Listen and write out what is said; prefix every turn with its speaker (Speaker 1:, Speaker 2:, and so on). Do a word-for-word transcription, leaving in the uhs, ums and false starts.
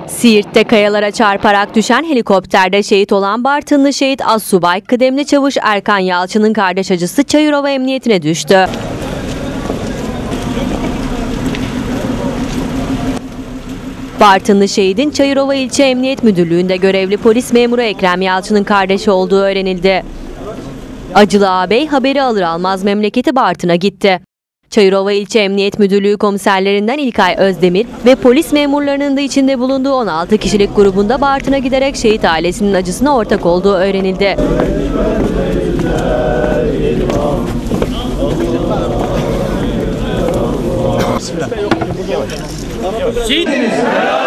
Speaker 1: Siirt'te kayalara çarparak düşen helikopterde şehit olan Bartınlı şehit Assubay kıdemli çavuş Erkan Yalçın'ın kardeş acısı Çayırova Emniyetine düştü. Bartınlı şehidin Çayırova İlçe Emniyet Müdürlüğü'nde görevli polis memuru Ekrem Yalçın'ın kardeşi olduğu öğrenildi. Acılı ağabey haberi alır almaz memleketi Bartın'a gitti. Çayırova İlçe Emniyet Müdürlüğü komiserlerinden İlkay Özdemir ve polis memurlarının da içinde bulunduğu on altı kişilik grubunda Bartın'a giderek şehit ailesinin acısına ortak olduğu öğrenildi.
Speaker 2: Bismillah.